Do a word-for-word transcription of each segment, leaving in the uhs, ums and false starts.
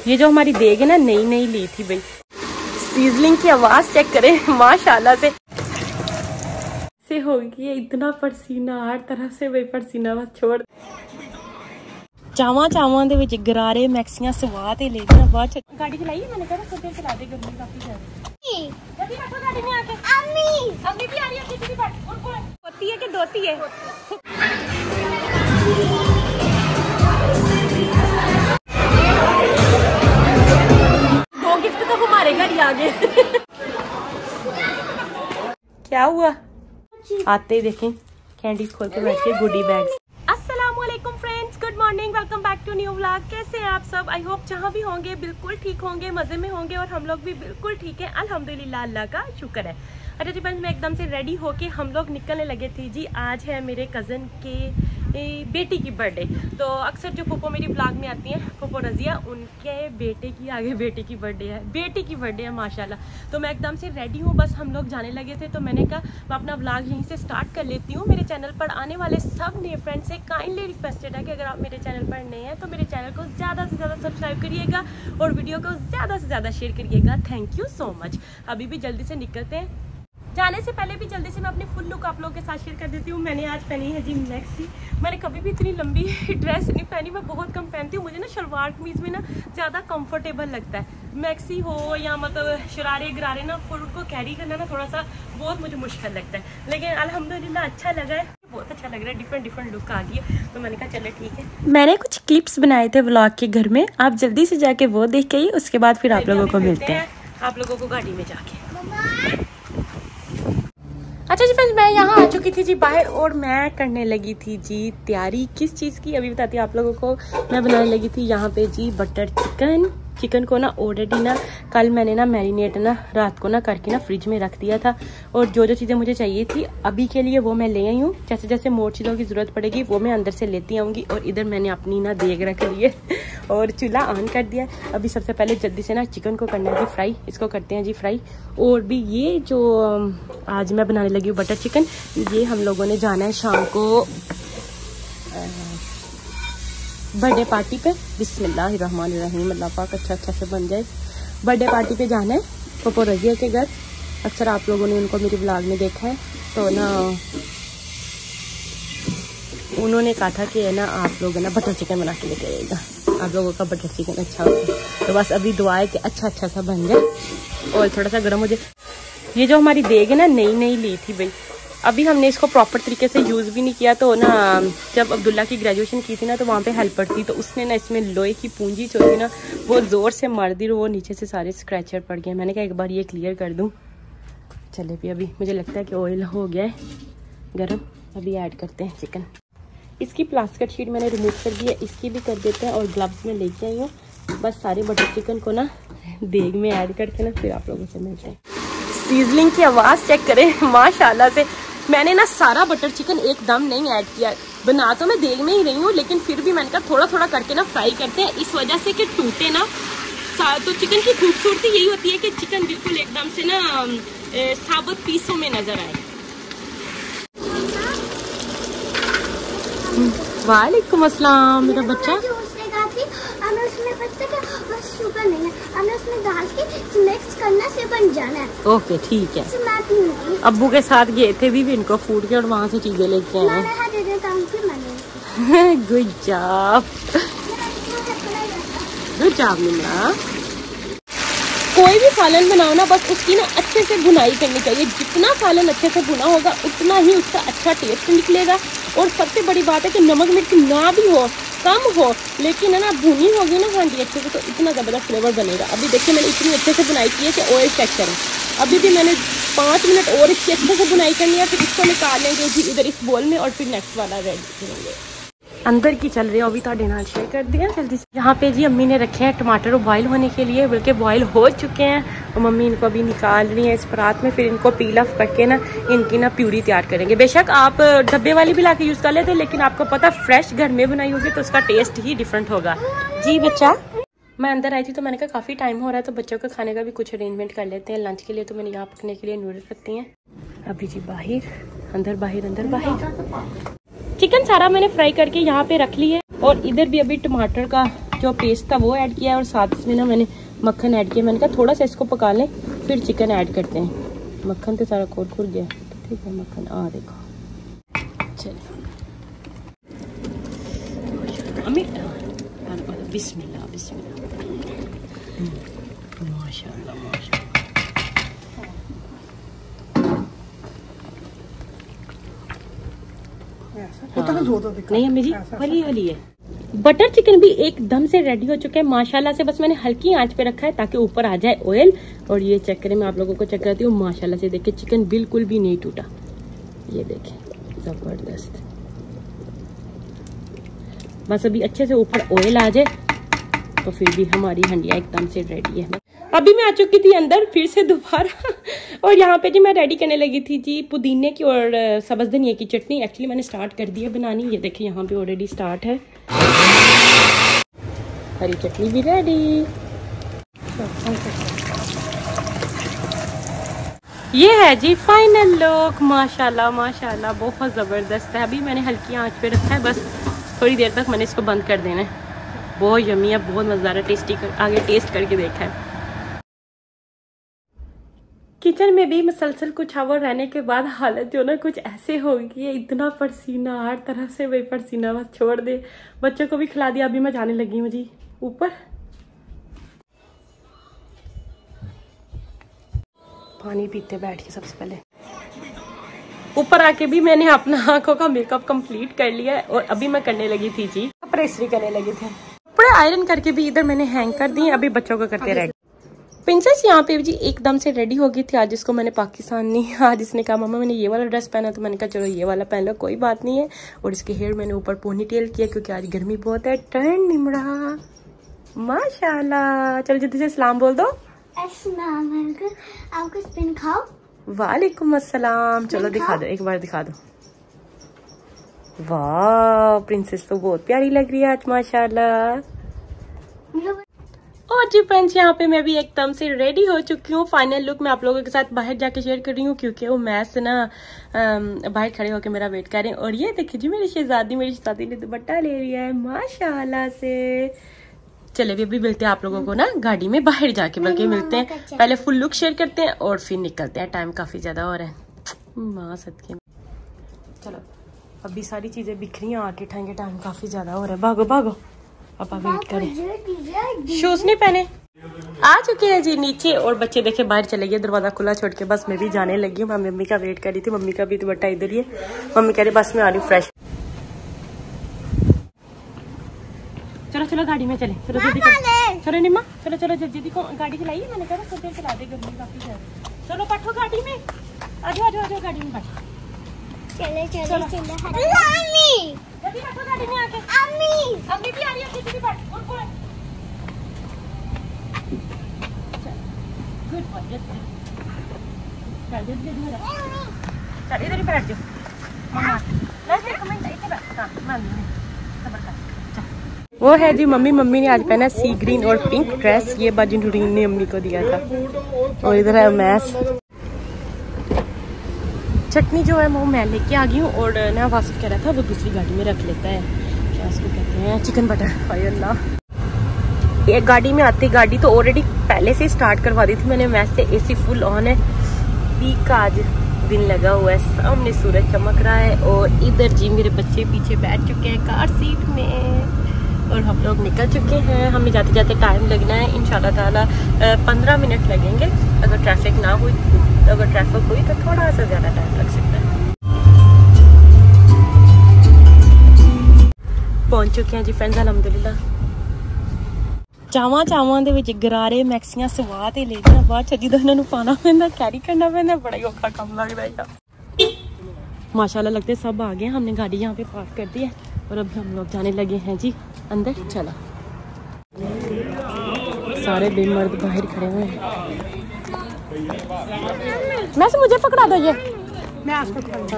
ये जो हमारी देग है ना, नई नई ली थी भाई। सीजलिंग की आवाज चेक करें माशाल्लाह से से हो गई है। इतना पसीना हर तरफ से भाई, पसीना बस छोड़। चावा चावा दे विच गरारे मैक्सियां सवा ते ले देना बाद गाड़ी चलाई है मैंने कहा खुद चला दे, गर्मी काफी ज्यादा। जल्दी बैठो गाड़ी में आके। अम्मी अम्मी भी आ रही है, जल्दी बैठ। और कौन होती है कि दोती है? दो गिफ्ट तो हमारे घर ही आ गए। क्या हुआ? आते ही देखें कैंडी खोल के बैठ के गुडी बैग। अस्सलामुअलैकुम friends, good morning, welcome back to new vlog. कैसे हैं आप सब? आई होप जहाँ भी होंगे बिल्कुल ठीक होंगे, मजे में होंगे और हम लोग भी बिल्कुल ठीक है अल्हम्दुलिल्लाह, अल्लाह का शुक्र है। अच्छा जी फ्रेंड्स, मैं एकदम से रेडी होके हम लोग निकलने लगे थे जी। आज है मेरे कज़न के बेटी की बर्थडे। तो अक्सर जो पोपो मेरी व्लॉग में आती हैं, पोपो रजिया, उनके बेटे की आगे बेटी की बर्थडे है, बेटी की बर्थडे है माशाल्लाह। तो मैं एकदम से रेडी हूँ, बस हम लोग जाने लगे थे। तो मैंने कहा मैं अपना व्लॉग यहीं से स्टार्ट कर लेती हूँ। मेरे चैनल पर आने वाले सब नए फ्रेंड्स से काइंडली रिक्वेस्टेड है कि अगर आप मेरे चैनल पर नए हैं तो मेरे चैनल को ज़्यादा से ज़्यादा सब्सक्राइब करिएगा और वीडियो को ज़्यादा से ज़्यादा शेयर करिएगा। Thank you so much. अभी भी जल्दी से निकलते हैं। जाने से पहले भी जल्दी से मैं अपनी फुल लुक आप लोगों के साथ शेयर कर देती हूँ। मैंने आज पहनी है जी मैक्सी। मैंने कभी भी इतनी लंबी ड्रेस नहीं पहनी, मैं बहुत कम पहनती हूँ। मुझे ना शलवार कमीज में ना ज़्यादा कंफर्टेबल लगता है। मैक्सी हो या मतलब शरारे गरारे ना, फुल को कैरी करना ना थोड़ा सा बहुत मुझे मुश्किल लगता है, लेकिन अल्हम्दुलिल्लाह अच्छा लगा है, बहुत अच्छा लग रहा है। डिफरेंट डिफरेंट लुक आ गई है, तो मैंने कहा चले ठीक है। मैंने कुछ क्लिप्स बनाए थे व्लॉग के घर में, आप जल्दी से जाके वो देख के ही उसके बाद फिर आप लोगों को मिलते हैं आप लोगों को गाड़ी में जाके। अच्छा जी फ्रेंड्स, मैं यहाँ आ चुकी थी जी बाहर और मैं करने लगी थी जी तैयारी किस चीज़ की, अभी बताती हूँ आप लोगों को। मैं बनाने लगी थी यहाँ पे जी बटर चिकन। चिकन को ना ऑलरेडी ना कल मैंने ना मैरिनेट ना रात को ना करके ना फ्रिज में रख दिया था, और जो जो चीज़ें मुझे चाहिए थी अभी के लिए वो मैं ले आई हूँ। जैसे जैसे मोर चीज़ों की ज़रूरत पड़ेगी वो मैं अंदर से लेती आऊँगी। और इधर मैंने अपनी ना देग रख ली है और चूल्हा ऑन कर दिया। अभी सबसे पहले जल्दी से ना चिकन को करना है जी फ्राई, इसको करते हैं जी फ्राई। और भी ये जो आज मैं बनाने लगी हूँ बटर चिकन, ये हम लोगों ने जाना है शाम को बर्थडे पार्टी पे। बिस्मिल्लाहिर्रहमानिर्रहीम, अल्लाह पाक अच्छा अच्छा से बन जाए। बर्थडे पार्टी पे जाना है पोपो रजिया के घर। अक्सर आप लोगों ने उनको मेरी व्लॉग में देखा है, तो ना उन्होंने कहा था कि है ना आप लोग है ना बटर चिकन बना के लेके आइएगा, आप लोगों का बटर चिकन अच्छा होता है। तो बस अभी दुआ है कि अच्छा अच्छा सा बन जाए और थोड़ा सा गर्म हो जाए। ये जो हमारी देग है ना, नई नई ली थी भाई, अभी हमने इसको प्रॉपर तरीके से यूज़ भी नहीं किया। तो ना जब अब्दुल्ला की ग्रेजुएशन की थी ना, तो वहाँ पे हेल्पर थी, तो उसने ना इसमें लोहे की पूंजी जो थी ना वो ज़ोर से मार दी और वो नीचे से सारे स्क्रैचर पड़ गए। मैंने कहा एक बार ये क्लियर कर दूँ। चले भी अभी मुझे लगता है कि ऑयल हो गया है गर्म, अभी ऐड करते हैं चिकन। इसकी प्लास्टिक शीट मैंने रिमूव कर दी है, इसकी भी कर देते हैं। और ग्लव्स में लेके आई हूँ। बस सारे बटर चिकन को ना देग में ऐड करके ना फिर आप लोगों से मिलते हैं। सीजलिंग की आवाज़ चेक करें माशाल्लाह से। मैंने ना सारा बटर चिकन एकदम नहीं ऐड किया, बना तो मैं देग में ही रही हूँ, लेकिन फिर भी मैंने कहा थोड़ा थोड़ा करके ना फ्राई करते हैं, इस वजह से कि टूटे ना। तो चिकन की खूबसूरती यही होती है कि चिकन बिल्कुल एकदम से ना ए, साबुत पीसों में नजर आए। वालेकुम अस्सलाम मेरा बच्चा। शुगर नहीं है, हमें उसमें डाल के मिक्स करना से बन जाना है। ओके ठीक है। अब्बू के साथ गए थे भी इनको फूड के और वहाँ से चीजें लेके आए हैं। Good job good job Nimra. कोई भी सालन बनाओ ना, बस उसकी ना अच्छे से भुनाई करनी चाहिए। जितना सालन अच्छे से भुना होगा उतना ही उसका अच्छा टेस्ट निकलेगा। और सबसे बड़ी बात है कि नमक मिर्च ना भी हो, कम हो, लेकिन है ना भुनी होगी ना हांडी अच्छे से, तो इतना ज़बरदस्त फ्लेवर बनेगा। अभी देखिए मैंने इतनी अच्छे से बुनाई की है कि ऑयल चेक करें। अभी भी मैंने पाँच मिनट और इसकी अच्छे से बुनाई करनी है, फिर इसको निकाल लेंगे जी इधर इस बोल में और फिर नेक्स्ट वाला रेडी करेंगे। अंदर की चल रही है, अभी ताड़े नाल शेयर कर दिया जल्दी से। यहाँ पे जी अम्मी ने रखे हैं टमाटर बॉयल होने के लिए, बल्कि बॉयल हो चुके हैं और मम्मी इनको अभी निकाल रही है इस परात में। फिर इनको पील ऑफ करके ना इनकी ना प्यूरी तैयार करेंगे। बेशक आप डब्बे वाली भी ला के यूज़ कर लेते, लेकिन आपको पता फ्रेश घर में बनाई होगी तो उसका टेस्ट ही डिफरेंट होगा। जी बच्चा, मैं अंदर आई थी तो मैंने कहा काफ़ी टाइम हो रहा है तो बच्चों के खाने का भी कुछ अरेंजमेंट कर लेते हैं लंच के लिए। तो मैंने यहाँ पकने के लिए नूडल्स रखती हैं। अभी जी बाहर अंदर बाहर अंदर बाहर चिकन सारा मैंने फ्राई करके यहाँ पे रख ली है। और इधर भी अभी टमाटर का जो पेस्ट था वो ऐड किया और साथ इसमें ना मैंने मक्खन ऐड किया। मैंने कहा थोड़ा सा इसको पका लें फिर चिकन ऐड करते हैं। मक्खन तो सारा खोल खुल गया, ठीक है मक्खन आ देखो। चलिए बिस्मिल्लाह बिस्मिल्लाह, माशाल्लाह माशाल्लाह। नहीं अम्मी जी हली हली है। बटर चिकन भी एकदम से रेडी हो चुका है माशाल्लाह से। बस मैंने हल्की आंच पे रखा है ताकि ऊपर आ जाए ऑयल। और ये चेक करें, मैं आप लोगों को चेक करती हूँ माशाल्लाह से। देखिए चिकन बिल्कुल भी नहीं टूटा, ये देखें जबरदस्त। बस अभी अच्छे से ऊपर ऑयल आ जाए तो फिर भी हमारी हंडिया एकदम से रेडी है। अभी मैं आ चुकी थी अंदर फिर से दोबारा और यहाँ पे जी मैं रेडी करने लगी थी जी पुदीने की और सब्ज़ धनिया की चटनी। एक्चुअली मैंने स्टार्ट कर दिया बनानी, ये देखिए यहाँ पे ऑलरेडी स्टार्ट है। हरी चटनी भी रेडी। ये है जी फाइनल लुक, माशाल्लाह माशाल्लाह बहुत ज़बरदस्त है। अभी मैंने हल्की आंच पे रखा है, बस थोड़ी देर तक मैंने इसको बंद कर देना है। बहुत यमी है, बहुत मज़ेदार है, टेस्टी कर, आगे टेस्ट करके देखा है। किचन में भी मुसलसल कुछ आवर रहने के बाद हालत जो ना कुछ ऐसे हो गई है, इतना पसीना हर तरफ से वही पसीना, बस छोड़ दे। बच्चों को भी खिला दिया, अभी मैं जाने लगी हूँ जी ऊपर। पानी पीते बैठ के सबसे पहले। ऊपर आके भी मैंने अपना आंखों का मेकअप कंप्लीट कर लिया है और अभी मैं करने लगी थी जी कपड़े इस्त्री करने लगी थी। कपड़े आयरन करके भी इधर मैंने हैंग कर दिए, अभी बच्चों को करते रह। प्रिंसेस यहाँ पे जी एकदम से रेडी हो गई थी। आज इसको मैंने पाकिस्तान नहीं, आज इसने कहा मम्मा मैंने ये वाला ड्रेस पहना, तो मैंने कहा चलो ये वाला पहन लो, कोई बात नहीं है। और इसके हेयर मैंने ऊपर पोनी टेल किया क्योंकि आज गर्मी बहुत है। टर्न निमड़ा माशाल्लाह। चलो जल्दी से सलाम बोल दो। अस्सलाम वालेकुम, आपको स्पिन खाओ। वालेकुम अस्सलाम। चलो दिखा दो, एक बार दिखा दो। वाह प्रिंसेस तो बहुत प्यारी लग रही है आज माशाल्लाह। और जी फ्रेंड्स यहाँ पे मैं भी एकदम से रेडी हो चुकी हूँ। फाइनल लुक मैं आप लोगों के साथ बाहर जाके शेयर कर रही हूँ क्योंकि वो मैस ना बाहर खड़े होकर मेरा वेट कर रहे हैं। और ये देखिए जी मेरी शहजादी, मेरी शहजादी ने दुपट्टा ले लिया है माशाल्लाह से। चले भी अभी मिलते हैं आप लोगों को ना गाड़ी में बाहर जाके, बल्कि मिलते हैं पहले फुल लुक शेयर करते हैं और फिर निकलते हैं। टाइम काफी ज्यादा हो रहा है माँ सदके। चलो अभी सारी चीजें बिखरी हैं आके ठाएंगे, टाइम काफी ज्यादा हो रहा है। भागो भागो पापा वेट करें। शूज नहीं पहने, आ चुके हैं जी नीचे और बच्चे देखे बाहर चले गए दरवाजा खुला छोड़ के। बस मैं भी जाने लगी हूँ, मैं मम्मी का वेट कर रही थी। मम्मी का भी दुपट्टा इधर ही है। मम्मी कह रही बस मैं आ रही हूँ फ्रेश। चलो चलो गाड़ी में चले, चलो जल्दी चलो निम्मा, चलो चलो जल्दी को गाड़ी चलाइए। मैंने कहा थोड़ी देर चला दे, गर्मी काफी ज्यादा। चलो बैठो गाड़ी में, आ जाओ आ जाओ आ जाओ गाड़ी में बैठो। चले चले चले अम्मी जल्दी बैठो गाड़ी में आके। अम्मी अम्मी भी आ रही है, जल्दी बैठ। और कौन गुड बॉय, जल्दी चल जल्दी जल्दी चल इधर ही बैठ जाओ। मम्मा लेट्स एक मिनट इधर बैठ। हां मम्मी सब्र कर। वो है जी मम्मी। मम्मी ने आज पहना सी ग्रीन और पिंक ड्रेस, ये बाजी नूरीन ने मम्मी को दिया था। और इधर है मैस। चटनी जो है वो मैं लेके आ गई हूँ और ना वासिफ कह रहा था वो दूसरी गाड़ी में रख लेता है, क्या उसको कहते हैं, चिकन बटर। हाय अल्लाह। एक गाड़ी में आती गाड़ी तो ऑलरेडी पहले से स्टार्ट करवा दी थी मैंने मैस से। एसी फुल ऑन है, पीक का आज दिन लगा हुआ है, सामने सूरज चमक रहा है। और इधर जी मेरे बच्चे पीछे बैठ चुके हैं कार सीट में और हम लोग निकल चुके हैं। हमें जाते जाते टाइम लगना है इंशाल्लाह ताला पंद्रह मिनट लगेंगे। अगर ट्रैफिक ना हुई, अगर ट्रैफिक हुई तो थोड़ा सा ज्यादा टाइम लग सकता है। पहुंच चुके हैं जी फ्रेंड्स अल्हम्दुलिल्लाह। चावां चावां दे विच गरारे मैक्सियां सवा ते लेना बाद च जिदा इन्हां नूं पाना पैंदा, कैरी करना पैंदा, बड़ा ही औखा काम लगदा है। माशाल्लाह लगते सब आ गए। हमने गाड़ी यहाँ पे पार्क कर दी है और अभी हम लोग जाने लगे हैं जी अंदर। चलो सारे बेमर्द बाहर खड़े हुए हैं। मैं से मुझे पकड़ा दो, ये मैं आपको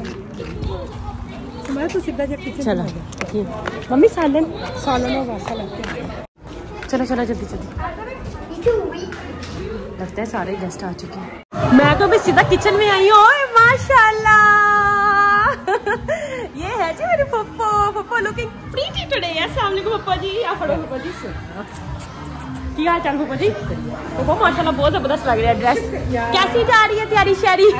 मैं तो सीधा चलो मम्मी सालन सालन होगा। चलो चलो जल्दी जल्दी, लगता है सारे गेस्ट आ चुके हैं। मैं तो भी सीधा किचन में आई हूँ माशाल्लाह। ये है जी मेरे Pappo Pappo looking pretty today. अस्सलाम वालेकुम पप्पो जी। आप पढ़ो पप्पो जी। की हाल चाल पप्पो जी? पप्पो माशाल्लाह बहुत जबरदस्त लग रहा है ड्रेस। कैसी जा रही है तैयारी शैरी?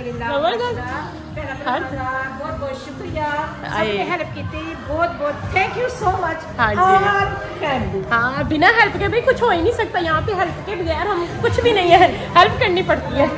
बहुत बहुत शुक्रिया हेल्प की थी, बहुत बहुत थैंक यू सो मच। हाँ जी हाँ, बिना हेल्प के भी कुछ हो ही नहीं सकता। यहाँ पे हेल्प के बगैर हम कुछ भी नहीं है, हेल्प करनी पड़ती है।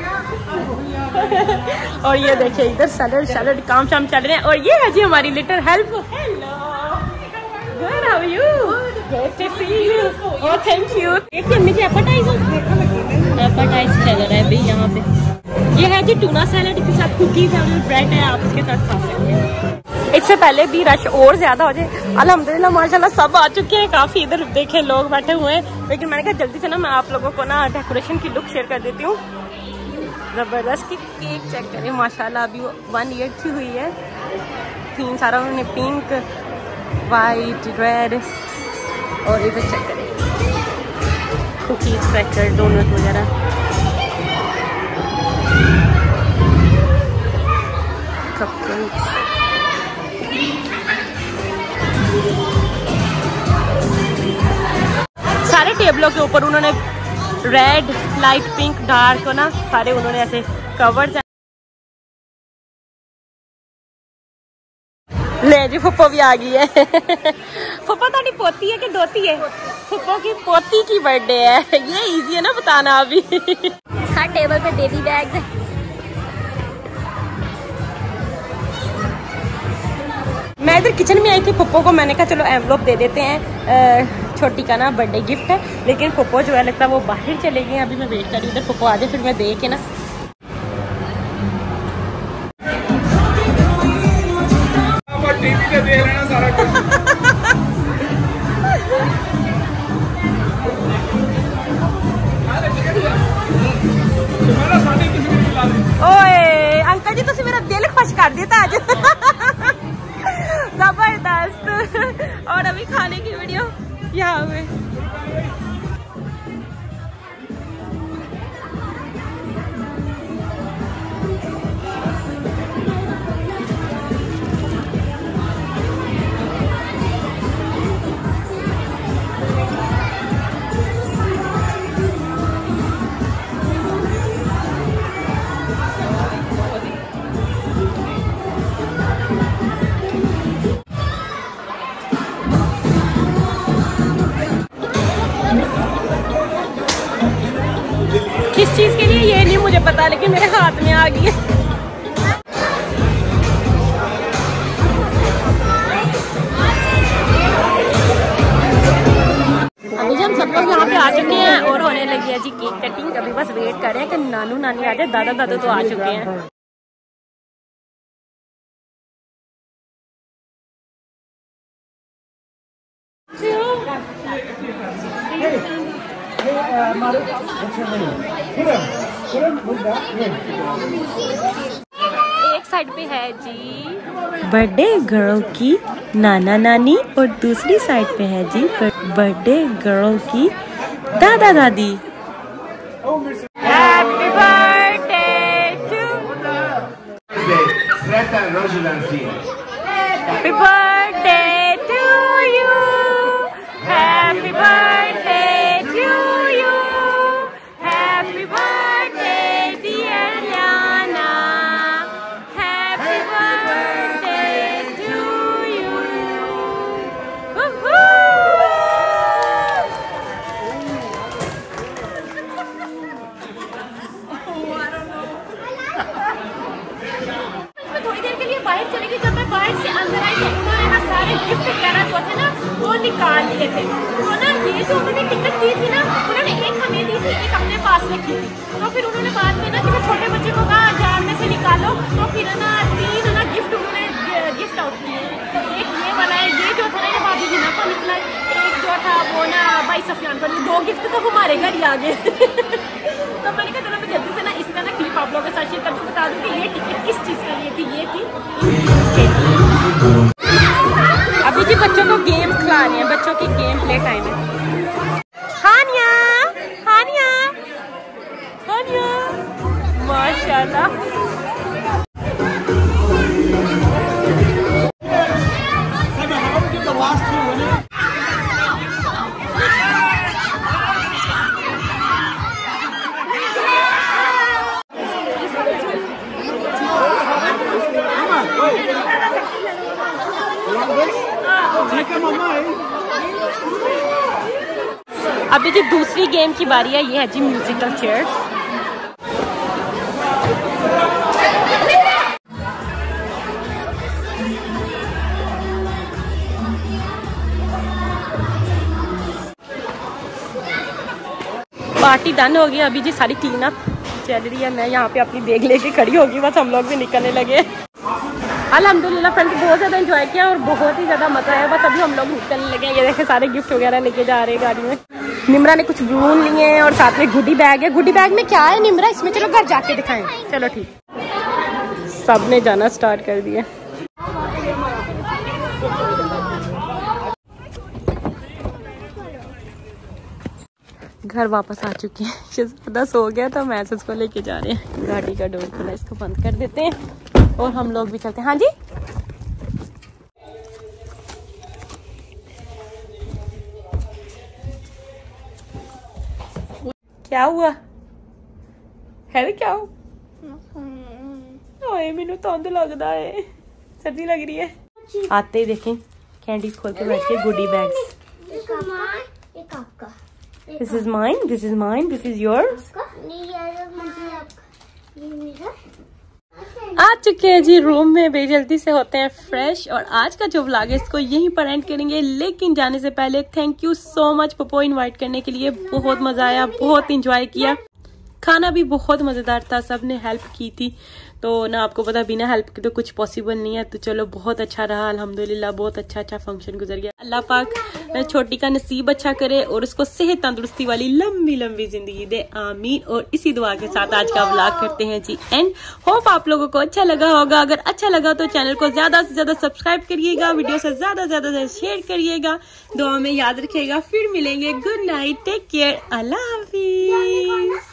और ये देखिए इधर सैलड सैलड काम शाम चल रहे हैं। और ये है जी हमारी little help. Hello good how are you? Good to see you. Oh thank you. देखिए मुझे एपेटाइजर एपेटाइज चल रहा है भाई यहाँ पे। ये है जी टूना सैलड के साथ कुकीज है, ब्रेड है, आप इसके साथ खा सकते हैं। इससे पहले भी रश और ज्यादा हो जाए। अल्हम्दुलिल्लाह माशाल्लाह सब आ चुके हैं, काफी इधर देखे लोग बैठे हुए हैं। लेकिन मैंने कहा जल्दी से ना मैं आप लोगों को ना डेकोरेशन की लुक शेयर कर देती हूँ। जबरदस्त की केक चेक करें माशाल्लाह, अभी वन ईयर की हुई है। थीम सारा उन्होंने पिंक वाइट रेड और इधर चेक करें कुकीज क्रैकर डोनट वगैरह। सारे टेबलों के ऊपर उन्होंने रेड लाइट पिंक डार्क ना सारे उन्होंने ऐसे कवर्ड। ले जी फुप्पो भी आ गई है। फुप्पो ताड़ी पोती है कि दोती है? फुप्पो की पोती की बर्थडे है। ये इजी है ना बताना अभी। हर टेबल पे बेबी बैग्स है। मैं इधर किचन में आई थी, फुप्पो को मैंने कहा चलो एनवलप दे देते हैं, छोटी का ना बर्थडे गिफ्ट है। लेकिन फुप्पो जो है लगता है वो बाहर चले गए। अभी मैं वेट कर रही हूँ इधर फुप्पो आ जाए फिर मैं दे के ना। ओए अंकल जी तुसी मेरा दिल खुश कर दिया आज। जबरदस्त। और अभी खाने की वीडियो यहाँ पे। किस चीज के लिए ये नहीं मुझे पता, लेकिन मेरे हाथ में आ गई है। अभी हम सब लोग यहाँ पे आ चुके हैं और होने लगी है जी केक कटिंग। अभी बस वेट कर रहे हैं कि नानू नानी आ जाए। दादा दादा तो आ चुके हैं। एक साइड पे है जी बर्थडे गर्ल की नाना नानी और दूसरी साइड पे है जी बर्थडे गर्ल की दादा दादी। Happy birthday to happy birthday to you happy birthday to you happy birthday dear Yana happy birthday to you. थोड़ी देर के लिए बाहर चलेगी। जब मैं बाहर से अंदर आई तो उन्होंने ना सारे गिफ्ट वगैरह जो थे ना वो निकाल लिए थे। तो ना ये जो उन्होंने टिकट दी थी ना उन्होंने एक हमें दी थी, एक अपने पास रखी थी। तो फिर उन्होंने बाद में ना कि मैं छोटे बच्चे को कहा जार में से निकालो, तो फिर ना तीन ना गिफ्ट उन्होंने गिफ्ट आउट किए। तो एक ये वाला है, ये जो था ना ये भाभी जी को निकला, एक जो था वो ना भाई सफियान पर। दो गिफ्ट तो हमारे घर ही आ गए। तो मैंने कहा चलो मैं जल्दी से ना इसका ना क्लिप आप लोगों के साथ शेयर करके बता दूँ कि ये टिकट किस चीज़ के लिए थी। ये थी अभी जी बच्चों को गेम खिला रहे हैं, बच्चों की गेम प्ले टाइम है। हानिया हानिया हानिया माशाल्लाह। अभी जी दूसरी गेम की बारी है, ये है जी म्यूजिकल चेयर्स। पार्टी डन हो गई, अभी जी सारी क्लीन अप चल रही है। मैं यहाँ पे अपनी बैग लेके खड़ी होगी, बस हम लोग भी निकलने लगे। अल्हम्दुलिल्लाह फ्रेंड बहुत ज़्यादा एंजॉय किया और बहुत ही ज़्यादा मज़ा आया। बस अभी हम लोग निकलने लगे हैं। ये देखें सारे गिफ्ट वगैरह लेके जा रहे हैं गाड़ी में। निमरा ने कुछ बलून लिए हैं और साथ में गुडी बैग है। गुडी बैग में क्या है निमरा, इसमें चलो घर जाके दिखाएं। चलो ठीक, सब ने जाना स्टार्ट कर दिया। घर वापस आ चुके हैं। शहजादा सो गया तो मैं उसको लेके जा रहे हैं। गाड़ी का डोर खुला, इसको बंद कर देते हैं और हम लोग भी चलते हैं। हाँ जी क्या हुआ है, क्या हो मैनू धुंध लगता है, सर्दी लग रही है। आते ही देखें कैंडी खोल के बैठ के goody bags. This is mine, this is mine, this is yours. आ चुके हैं जी रूम में, बे जल्दी से होते हैं फ्रेश और आज का जो व्लॉग है इसको यहीं पर एंड करेंगे। लेकिन जाने से पहले thank you so much Pappo invite करने के लिए, बहुत मजा आया, बहुत इंजॉय किया। खाना भी बहुत मज़ेदार था, सब ने हेल्प की थी तो ना आपको पता बिना हेल्प के तो कुछ पॉसिबल नहीं है। तो चलो बहुत अच्छा रहा अल्हम्दुलिल्लाह, बहुत अच्छा अच्छा फंक्शन गुजर गया। अल्लाह पाक छोटी का नसीब अच्छा करे और उसको सेहत तंदुरुस्ती वाली लंबी लंबी जिंदगी दे, आमीन। और इसी दुआ के साथ आज का व्लॉग करते हैं जी एंड। होप आप लोगों को अच्छा लगा होगा। अगर अच्छा लगा तो चैनल को ज्यादा से ज्यादा सब्सक्राइब करिएगा, वीडियो से ज्यादा ज्यादा शेयर करिएगा, दुआ में याद रखिएगा। फिर मिलेंगे, गुड नाइट, टेक केयर, अल्लाह हाफिज।